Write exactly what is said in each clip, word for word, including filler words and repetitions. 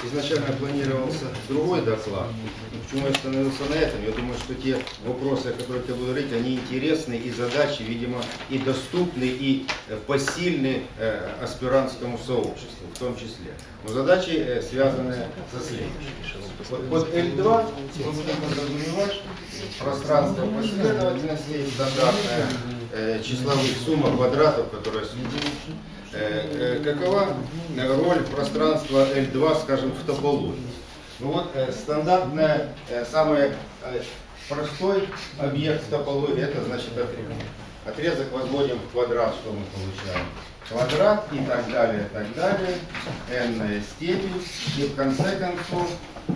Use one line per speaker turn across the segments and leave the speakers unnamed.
изначально планировался другой доклад. Почему я остановился на этом? Я думаю, что те вопросы, о которых я буду говорить, они интересны, и задачи, видимо, и доступны, и посильны э, аспирантскому сообществу в том числе. Но задачи э, связаны со следующим. Вот, под L два мы будем подразумевать пространство последовательности, стандартная э, числовых сумма квадратов, которая существует. Э, э, какова роль пространства L два, скажем, в топологии? Ну вот э, стандартная, э, самый э, простой объект в топологии, это значит отрезок. Отрезок возводим в квадрат, что мы получаем? Квадрат и так далее, и так далее, n степень, и в конце концов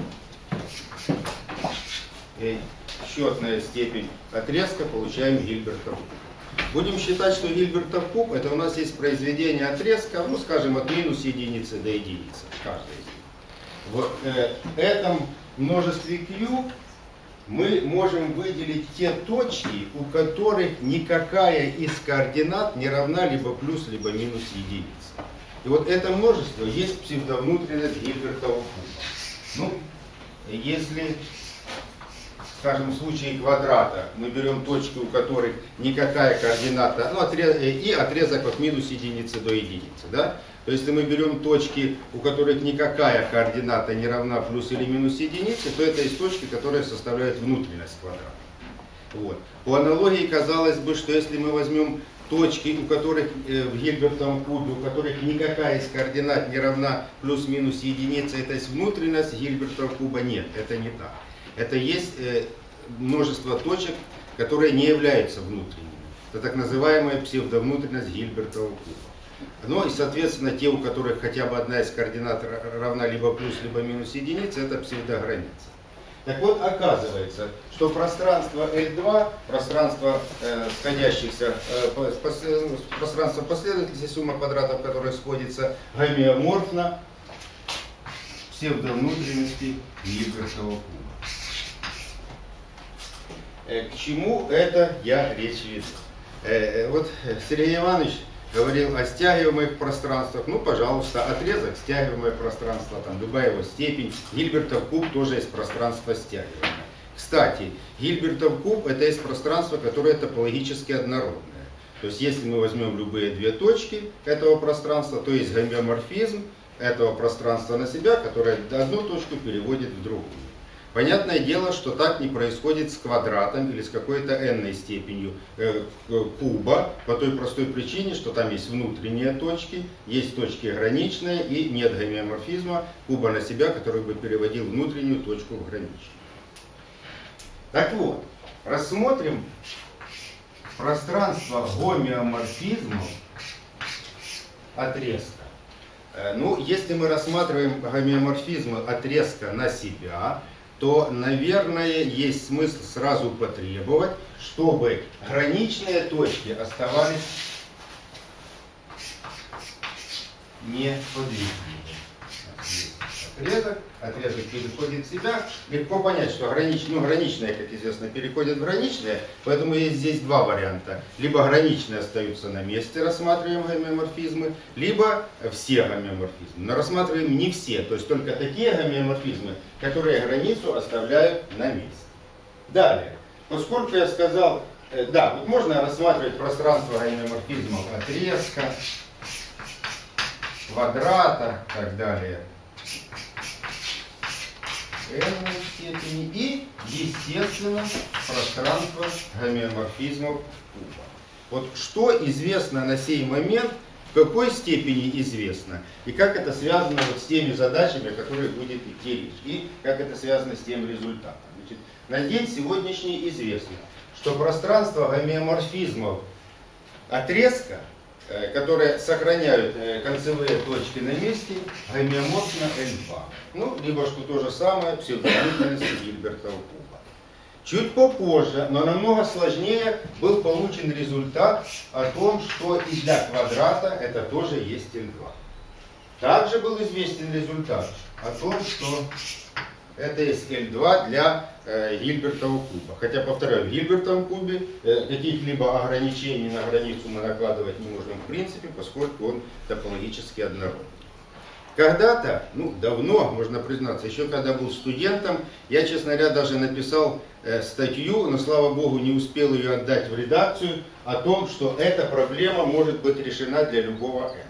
э, счетная степень отрезка получаем Гильбертов куб. Будем считать, что Гильбертов куб это у нас есть произведение отрезка, ну скажем, от минус единицы до единицы, каждая из них. В э, этом множестве Q мы можем выделить те точки, у которых никакая из координат не равна либо плюс, либо минус единице. И вот это множество есть псевдовнутренность Гильбертова куба. Ну, если, скажем, в случае квадрата мы берем точки, у которых никакая координата, ну, отрез, и отрезок от минус единицы до единицы, да? То есть, если мы берем точки, у которых никакая координата не равна плюс или минус единице, то это есть точки, которые составляют внутренность квадрата. Вот. По аналогии казалось бы, что если мы возьмем точки, у которых э, в Гильбертовом кубе, у которых никакая из координат не равна плюс-минус единице, это есть внутренность Гильбертового куба, нет, это не так. Это есть э, множество точек, которые не являются внутренними. Это так называемая псевдовнутренность Гильбертового куба. Ну и, соответственно, те, у которых хотя бы одна из координат равна либо плюс, либо минус единицы, это псевдограница. Так вот, оказывается, что пространство L два, пространство э, сходящихся, э, пос, пространство последовательности, сумма квадратов, которые сходятся, гомеоморфно псевдовнутренности Гильбертового куба. Э, к чему это я речь веду? Э, вот Сергей Иванович говорил о стягиваемых пространствах. Ну, пожалуйста, отрезок, стягиваемое пространство, там, любая его степень. Гильбертов куб тоже есть пространство стягиваемое. Кстати, Гильбертов куб это есть пространство, которое топологически однородное. То есть, если мы возьмем любые две точки этого пространства, то есть гомеоморфизм этого пространства на себя, которое одну точку переводит в другую. Понятное дело, что так не происходит с квадратом или с какой-то n степенью э, куба, по той простой причине, что там есть внутренние точки, есть точки граничные и нет гомеоморфизма куба на себя, который бы переводил внутреннюю точку в граничную. Так вот, рассмотрим пространство гомеоморфизмов отрезка. Э, ну, если мы рассматриваем гомеоморфизмы отрезка на себя, то, наверное, есть смысл сразу потребовать, чтобы граничные точки оставались неподвижными. Отрезок, отрезок переходит в себя. Легко понять, что гранич, ну, граничные, как известно, переходят в граничные, поэтому есть здесь два варианта. Либо граничные остаются на месте, рассматриваем гомеоморфизмы, либо все гомеоморфизмы. Но рассматриваем не все, то есть только такие гомеоморфизмы, которые границу оставляют на месте. Далее, поскольку я сказал, э, да, вот можно рассматривать пространство гомеоморфизмов отрезка, квадрата и так далее, n степени и, естественно, пространство гомеоморфизмов куба. Вот что известно на сей момент, в какой степени известно, и как это связано вот с теми задачами, о которых будет идти речь, и как это связано с тем результатом. Значит, на день сегодняшний известно, что пространство гомеоморфизмов отрезка, которые сохраняют концевые точки на месте, гомеоморфно L два. Ну, либо, что то же самое, псевдовнутренность Гильбертова куба. Чуть попозже, но намного сложнее, был получен результат о том, что и для квадрата это тоже есть L два. Также был известен результат о том, что это есть L два для э, Гильбертова куба. Хотя, повторяю, в Гильбертовом кубе э, каких-либо ограничений на границу мы накладывать не можем в принципе, поскольку он топологически однородный. Когда-то, ну давно, можно признаться, еще когда был студентом, я, честно говоря, даже написал э, статью, но, слава богу, не успел ее отдать в редакцию, о том, что эта проблема может быть решена для любого n.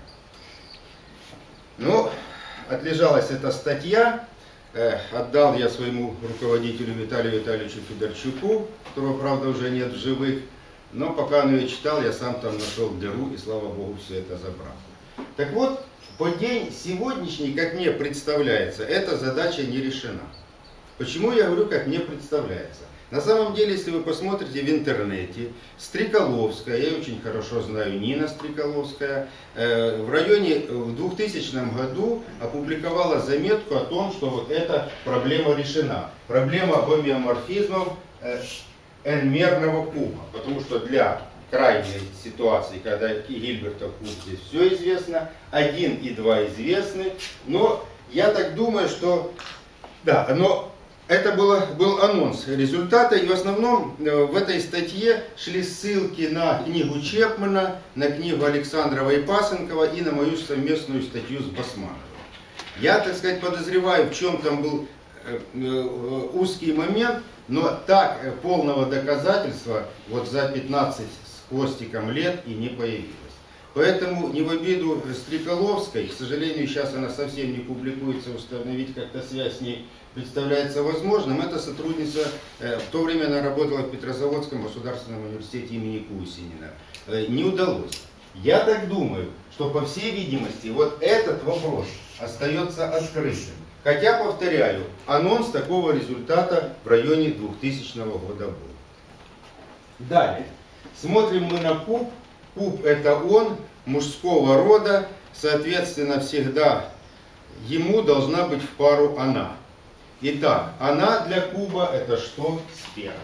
Но отлежалась эта статья, э, отдал я своему руководителю Виталию Витальевичу Федорчуку, которого, правда, уже нет в живых, но пока он ее читал, я сам там нашел дыру и, слава богу, все это забрал. Так вот, по день сегодняшний, как мне представляется, эта задача не решена. Почему я говорю, как мне представляется? На самом деле, если вы посмотрите в интернете, Стрекаловская, я очень хорошо знаю Нина Стрекаловская, э, в районе, в двухтысячном году опубликовала заметку о том, что вот эта проблема решена. Проблема гомеоморфизмов э, n-мерного куба. Потому что для крайней ситуации, когда Гильбертов куб, здесь все известно, один и два известны, но я так думаю, что да, но это было, был анонс результата, и в основном в этой статье шли ссылки на книгу Чепмана, на книгу Александрова и Пасынкова и на мою совместную статью с Басмановым. Я, так сказать, подозреваю, в чем там был узкий момент, но так полного доказательства вот за пятнадцать с хвостиком лет и не появилось. Поэтому не в обиду Стрекаловской, к сожалению, сейчас она совсем не публикуется, установить как-то связь с ней представляется возможным. Это сотрудница, в то время она работала в Петрозаводском государственном университете имени Кусинина. Не удалось. Я так думаю, что по всей видимости вот этот вопрос остается открытым. Хотя, повторяю, анонс такого результата в районе двухтысячного года был. Далее. Смотрим мы на куб. Куб это он, мужского рода, соответственно, всегда ему должна быть в пару она. Итак, она для куба это что? Сфера.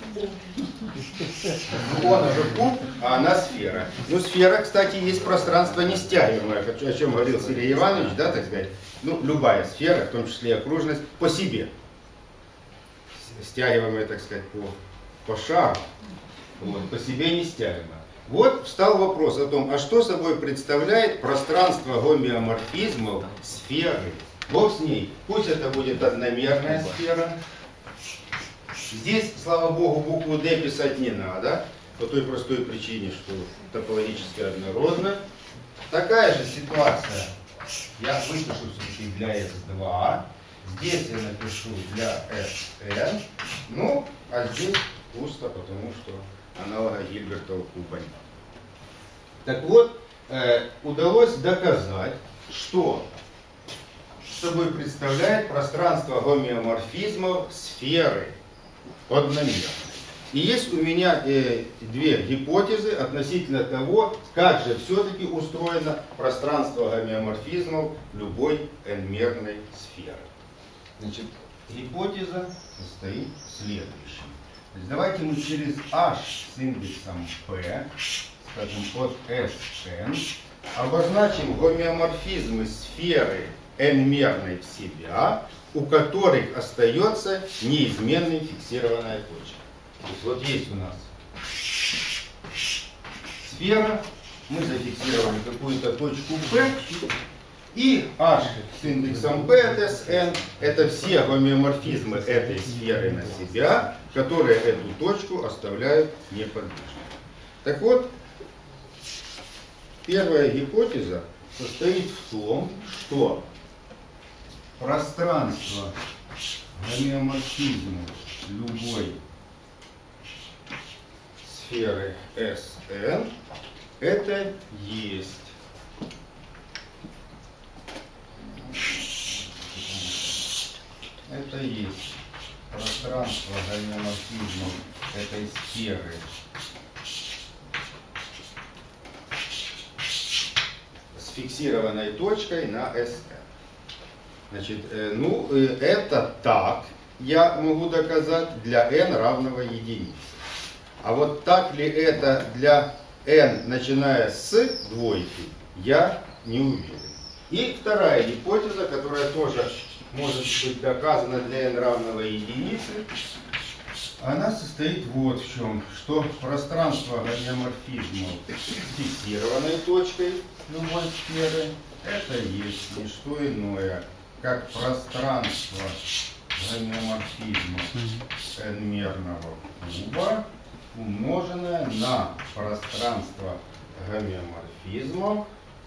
Он же куб, а она сфера. Ну, сфера, кстати, есть пространство нестягиваемое, о чем говорил Сергей Иванович, да, так сказать. Ну, любая сфера, в том числе и окружность, по себе. Стягиваемая, так сказать, по, по шару. Вот, по себе нестягиваемая. Вот встал вопрос о том, а что собой представляет пространство гомеоморфизмов сферы. Бог с ней. Пусть это будет одномерная сфера. Здесь, слава богу, букву D писать не надо. По той простой причине, что топологически однородно. Такая же ситуация. Я выпишу все-таки для эс два. Здесь я напишу для эс эн. Ну, а здесь пусто, потому что аналога Гильбертова куба нет. Так вот, э, удалось доказать, что собой представляет пространство гомеоморфизмов сферы одномерной. И есть у меня э, две гипотезы относительно того, как же все-таки устроено пространство гомеоморфизмов любой n-мерной сферы. Значит, гипотеза состоит в следующем. Давайте мы через h с индексом p, скажем, от Sn, обозначим гомеоморфизмы сферы n-мерной в себя, у которых остается неизменной фиксированная точка. То есть вот есть у нас сфера, мы зафиксировали какую-то точку P, и h с индексом p от Sn это все гомеоморфизмы этой сферы на себя, которые эту точку оставляют неподвижной. Так вот, первая гипотеза состоит в том, что пространство гомеоморфизма любой сферы Sn это есть это есть пространство гомеоморфизма этой сферы с фиксированной точкой на Sn. Значит, э, ну, э, это так я могу доказать для n равного единице. А вот так ли это для n, начиная с двойки, я не уверен. И вторая гипотеза, которая тоже может быть доказана для n равного единице, она состоит вот в чем, что пространство гомеоморфизма с фиксированной точкой любой сферы это есть не что иное, как пространство гомеоморфизма n-мерного куба, умноженное на пространство гомеоморфизмов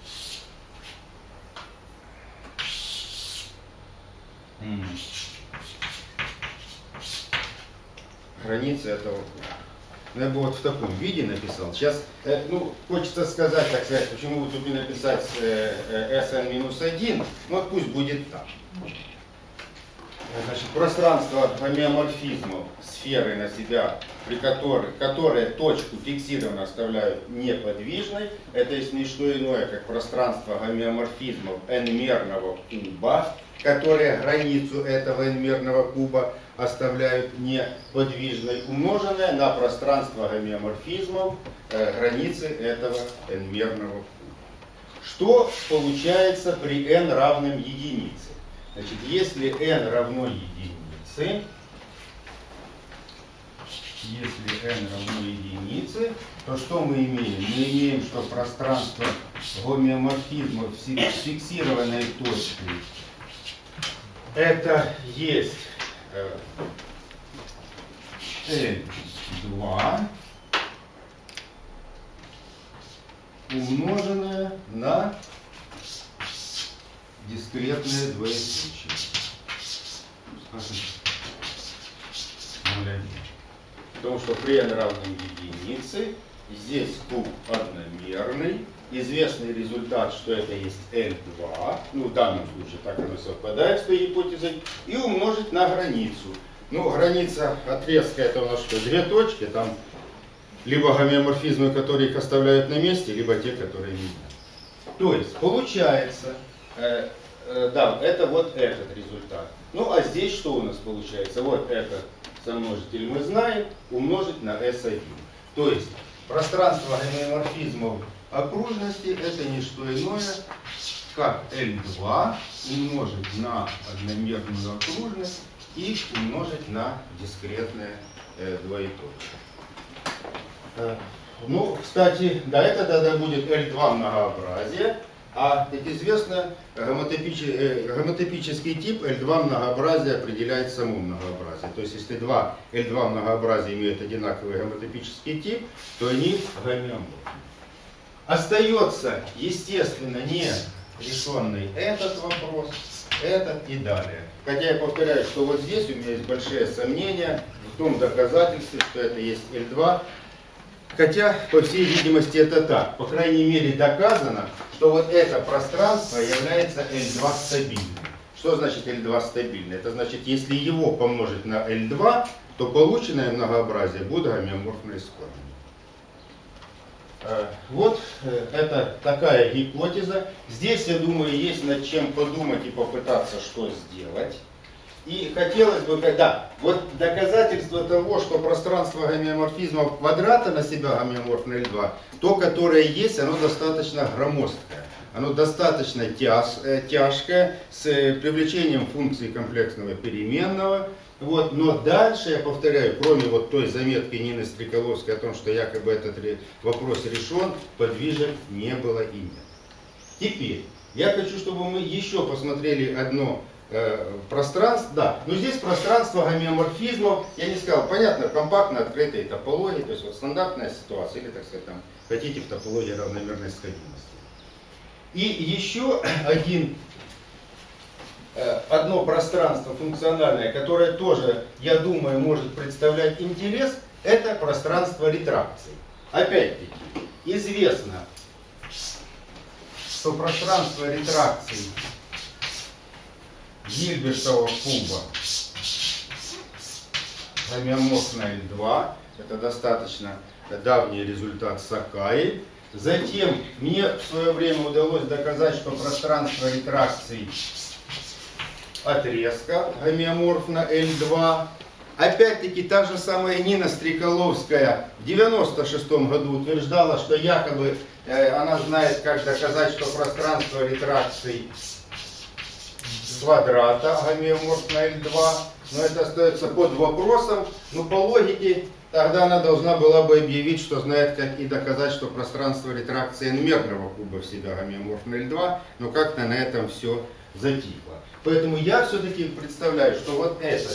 границы этого куба. Я бы вот в таком виде написал. Сейчас, э, ну, хочется сказать, так сказать, почему тут не написать э, э, эс эн минус один, ну, вот пусть будет так. Значит, пространство гомеоморфизмов сферы на себя, при которой, которые точку фиксированно оставляют неподвижной, это есть не что иное, как пространство гомеоморфизмов n-мерного куба, которые границу этого n-мерного куба оставляют неподвижной, умноженное на пространство гомеоморфизмов э, границы этого n-мерного куба. Что получается при n равном единице? Значит, если n равно единице, если n равно единице, то что мы имеем? Мы имеем, что пространство гомеоморфизмов с фиксированной точкой это есть эл два умноженное на дискретное двоеточие. Потому что при n равном единице здесь куб одномерный. Известный результат, что это есть эл два, ну в данном случае так оно совпадает с той гипотезой, и умножить на границу. Ну, граница отрезка это у нас что, две точки, там либо гомеоморфизмы, которые их оставляют на месте, либо те, которые меняют. То есть, получается, э, э, да, это вот этот результат. Ну, а здесь что у нас получается? Вот этот сомножитель мы знаем, умножить на эс один. То есть, пространство гомеоморфизмов окружности это не что иное, как эл два умножить на одномерную окружность и умножить на дискретное э, двоеточие. Э, ну, кстати, да, это тогда будет эл два многообразие, а, как известно, гомотопический, э, гомотопический тип эл два многообразие определяет само многообразие. То есть, если два эл два многообразия имеют одинаковый гомотопический тип, то они гомеоморфны. Остается, естественно, не решенный этот вопрос, этот и далее. Хотя я повторяю, что вот здесь у меня есть большие сомнения в том доказательстве, что это есть эл два. Хотя, по всей видимости, это так. По крайней мере, доказано, что вот это пространство является эл два стабильным. Что значит эл два стабильный? Это значит, если его помножить на эл два, то полученное многообразие будет гомеоморфно исходным. Вот это такая гипотеза. Здесь, я думаю, есть над чем подумать и попытаться что сделать. И хотелось бы, да, вот доказательство того, что пространство гомеоморфизмов квадрата на себя гомеоморфно эл два, то, которое есть, оно достаточно громоздкое. Оно достаточно тяж, тяжкое, с привлечением функции комплексного переменного. Вот, но дальше, я повторяю, кроме вот той заметки Нины Стреколовской о том, что якобы этот вопрос решен, подвижек не было и нет. Теперь, я хочу, чтобы мы еще посмотрели одно э, пространство. Да, но здесь пространство гомеоморфизмов, я не сказал, понятно, компактно открытой топологии, то есть вот стандартная ситуация, или, так сказать, там, хотите в топологии равномерной сходимости. И еще один... одно пространство функциональное, которое тоже, я думаю, может представлять интерес, это пространство ретракции. Опять-таки, известно, что пространство ретракции Гильбертова куба гомеоморфно эл два, это достаточно давний результат Сакаи. Затем мне в свое время удалось доказать, что пространство ретракции отрезка гомеоморфно эл два. Опять-таки та же самая Нина Стреколовская в девяносто шестом году утверждала, что якобы э, она знает, как доказать, что пространство ретракции квадрата гомеоморфно эл два. но это остается под вопросом. Но по логике тогда она должна была бы объявить, что знает, как и доказать, что пространство ретракции n-мерного куба в себя гомеоморфно L два, но как-то на этом все затихло. Поэтому я все-таки представляю, что вот это,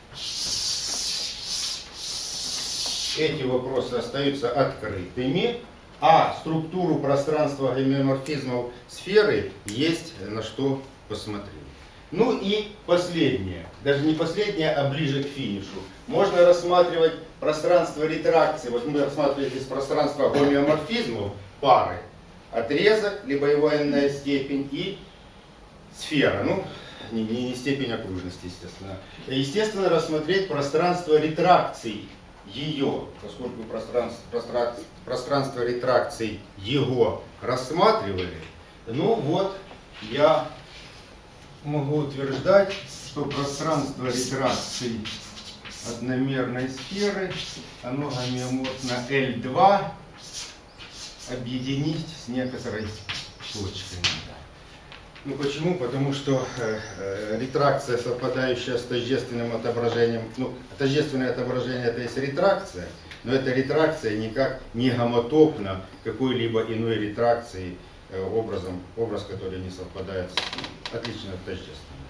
эти вопросы остаются открытыми, а структуру пространства гомеоморфизмов сферы есть на что посмотреть. Ну и последнее, даже не последнее, а ближе к финишу. Можно рассматривать пространство ретракции, вот мы рассматриваем здесь пространство гомеоморфизмов пары, отрезок, либо его n-ная степень и сфера, ну не, не, не степень окружности, естественно. Естественно, рассмотреть пространство ретракций ее, поскольку пространство, пространство, пространство ретракций его рассматривали, ну вот я могу утверждать, что пространство ретракций одномерной сферы, оно гомеоморфно L два объединить с некоторой точкой. Ну почему? Потому что э, э, ретракция, совпадающая с тождественным отображением, ну, тождественное отображение это есть ретракция, но эта ретракция никак не гомотопна какой-либо иной ретракции э, образом, образ, который не совпадает с отлично от тождественного.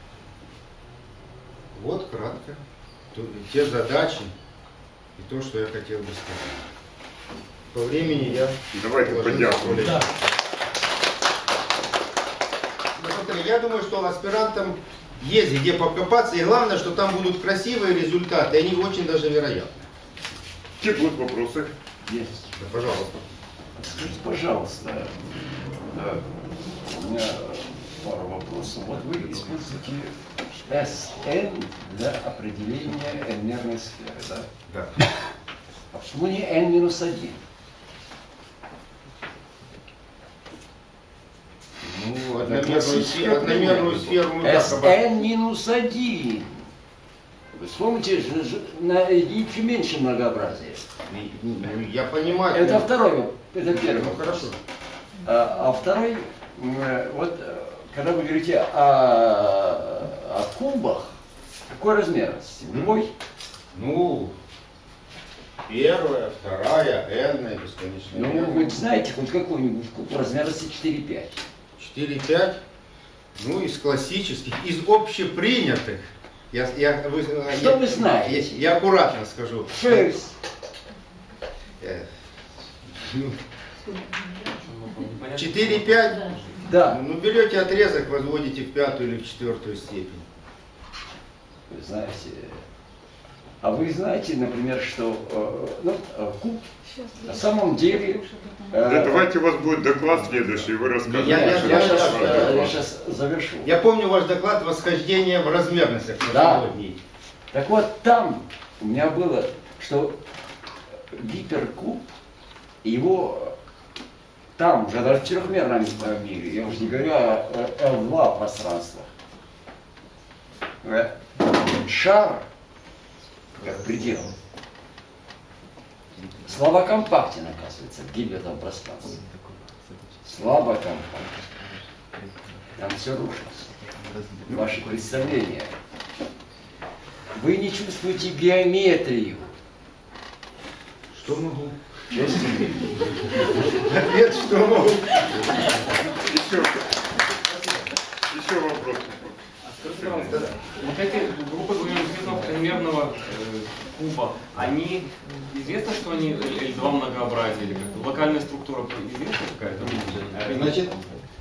Вот кратко то, те задачи и то, что я хотел бы сказать. По времени я...
Давайте подякуем. Да.
Я думаю, что аспирантам есть где покопаться, и главное, что там будут красивые результаты, и они очень даже вероятны.
Какие будут вопросы?
Есть.
Да, пожалуйста.
Скажите, пожалуйста, да, у меня пару вопросов. Вот вы используете эс эн для определения n-мерной сферы, да?
Да.
А почему не эн минус один?
Ну, одномерную, сферу, одномерную сферу мы
эс эн минус один. Вы вспомните, на единицу меньше многообразия.
Я понимаю.
Это второй, это первый.
Ну, хорошо.
А, а второй, вот когда вы говорите о, о кубах, какой размерности? Любой?
Ну, первая, вторая, n, бесконечная.
Ну, вы знаете хоть какой-нибудь куб размерности четыре пять?
четыре пять, ну, из классических, из общепринятых. Я, я, вы,
Что
я,
вы знаете?
Я, я аккуратно скажу.
Шесть.
четыре пять?
Да.
Ну, берете отрезок, возводите в пятую или в четвертую степень.
Вы знаете, а вы знаете, например, что ну, куб на самом деле...
Да, давайте у вас будет доклад следующий, вы расскажете.
Я, я, я,
сейчас,
я,
я сейчас завершу.
Я помню ваш доклад «Восхождение в размерностях».
Да. Так вот, там у меня было, что гиперкуб, его там уже даже в четырехмерном мире, я уже не говорю о эл два пространствах, шар, как предел, слабо компактен, оказывается, в гибельном пространстве. Слабо компактен. Там все рушится. Ваши представления. Вы не чувствуете геометрию.
Что могу?
Честно?
Ответ, что могу.
Еще, еще вопрос.
Да. Вот эти группы гомеоморфизмов n-мерного э, куба, они известно, что они L два многообразие или как-то локальная структура известна какая-то?
Значит,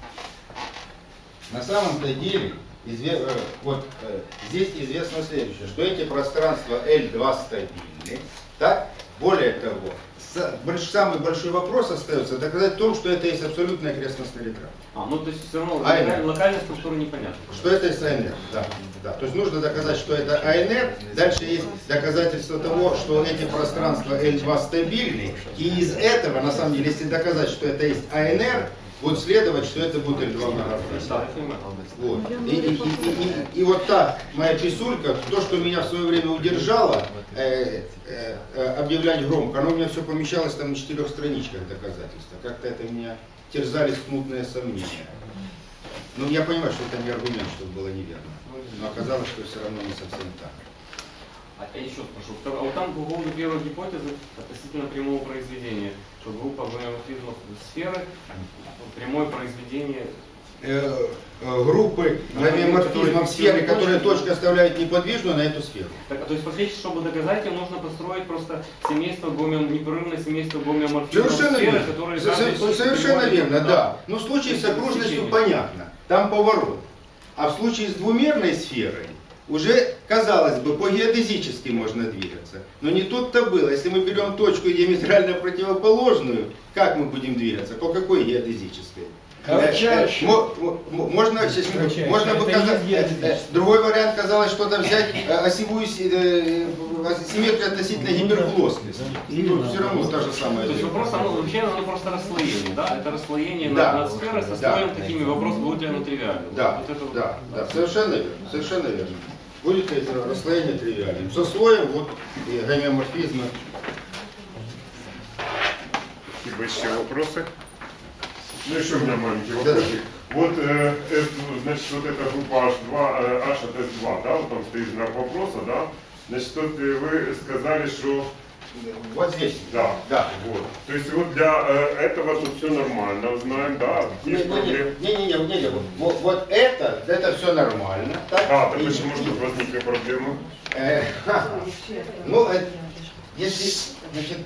на самом-то деле изве... вот здесь известно следующее, что эти пространства L два стабильны, так? Более того, самый большой вопрос остается доказать в том, что это есть абсолютная окрестностная ретракция.
А, ну то есть все равно
эй эн эр.
локальная структура непонятна.
Что это есть эй эн эр, да, да. То есть нужно доказать, что это эй эн эр. Дальше есть доказательство того, что эти пространства L два стабильны. И из этого, на самом деле, если доказать, что это есть эй эн эр, будет следовать, что это будет L два многообразие. Вот. И, и, и, и, и вот та моя писулька, то, что меня в свое время удержало э, э, э, объявлять громко, оно у меня все помещалось там на четырех страничках доказательства. Как-то это меня терзали смутные сомнения. Но я понимаю, что это не аргумент, чтобы было неверно. но оказалось, что все равно не совсем так.
А я еще спрошу. А вот там по поводу первой гипотезы относительно прямого произведения, что группа гомеоморфизмов сферы, прямое произведение
Э, э, группы гомеоморфизмов сферы, которые точка оставляют неподвижную на эту сферу.
Так, то есть фактически, чтобы доказать, им нужно построить просто семейство гомеом, непрерывное семейство гомеоморфизмов
Совершенно
сферы,
верно.
которые
Со-
каждой
со-
точке
Совершенно
принимают-
верно, да. Но в случае с окружностью
Сечение.
понятно, там поворот. А в случае с двумерной сферой уже, казалось бы, по геодезически можно двигаться. Но не тут-то было. Если мы берем точку диаметрально противоположную, как мы будем двигаться? По какой геодезической?
Кратчайшей.
Э, мо- мо- Можно, сейчас,
Кратчайшей.
можно
Это
показать.
и есть
э, э, Другой вариант казалось что-то взять э, осевую си- э, симметрию относительно гиперплоскости. Тут все равно та же самая.
То есть вопрос, оно, вообще оно просто расслоение, да? Это расслоение
Да.
на, на сферы со
Да.
слоем такими, вопрос, будет ли оно тривиальным.
Да,
Вот это вот.
да, да, совершенно верно, совершенно верно. Будет ли это расслоение тривиальным? Со слоем вот и гомеоморфизма.
Спасибо. Еще вопросы? Ну, еще у меня маленький
Да.
вопросик. Вот, э, это, значит, вот эта группа эйч два, э, эйч эс два, да, вот там стоит знак вопроса, да? Значит, вот э, вы сказали, что...
Вот здесь.
Да,
Да.
вот. То есть вот для э, этого тут все нормально, знаем, да, есть проблемы.
Не-не-не, вот, вот это, это все нормально. Так?
А, так
И-
почему же тут возникли проблемы?
Э, Ну, э, если, значит,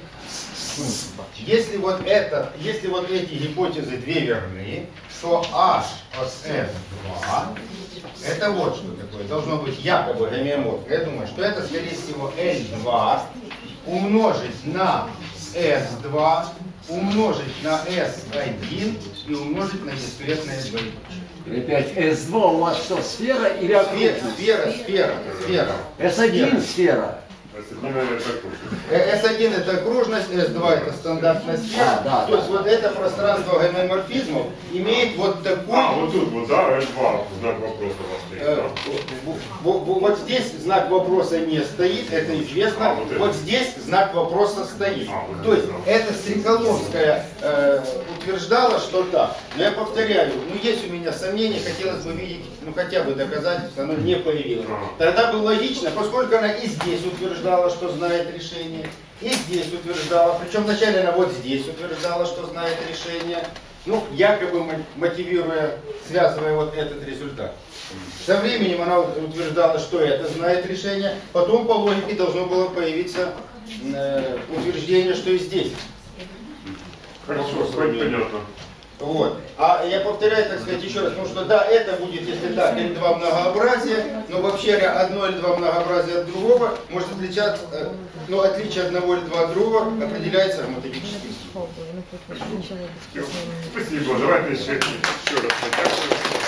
если вот это, если вот эти гипотезы две верны, то H от эс два, это вот что такое, должно быть якобы гомеоморф. Я думаю, что это, скорее всего, эл два умножить на эс два, умножить на эс один и умножить на дискретное двоеточие.
Опять эс два у вас что, сфера или
Сфера,
окружность?
сфера, сфера, сфера.
эс один сфера.
Наверное, такой.
Э, эс один это окружность, эс два это стандартная сфера.
А, да,
То
да.
есть вот это пространство гомеоморфизмов имеет вот такой...
А, вот тут вот, да, эл два, знак вопроса у вас стоит,
э,
да?
в- в- в- вот здесь знак вопроса не стоит, это известно.
А, вот это.
Вот здесь знак вопроса стоит.
А, вот
То есть
это.
это Стреколовская э, утверждала, что так. Но я повторяю, ну есть у меня сомнения, хотелось бы видеть, ну хотя бы доказательства, оно не появилось.
Ага.
Тогда было логично, поскольку она и здесь утверждала, что знает решение, и здесь утверждала, причем вначале она вот здесь утверждала, что знает решение, ну, якобы мо- мотивируя, связывая вот этот результат. Со временем она утверждала, что это знает решение, потом по логике должно было появиться э, утверждение, что и здесь.
Хорошо,
Вопрос
пон-
у меня.
понятно.
Вот. А я повторяю, так сказать, еще раз, потому что да, это будет, если так, эл два многообразие, но вообще говоря, одно эл два многообразие от другого может отличаться, э, ну, отличие одного эл два от другого определяется грамматическим.
Спасибо, давайте еще, еще раз подякуем.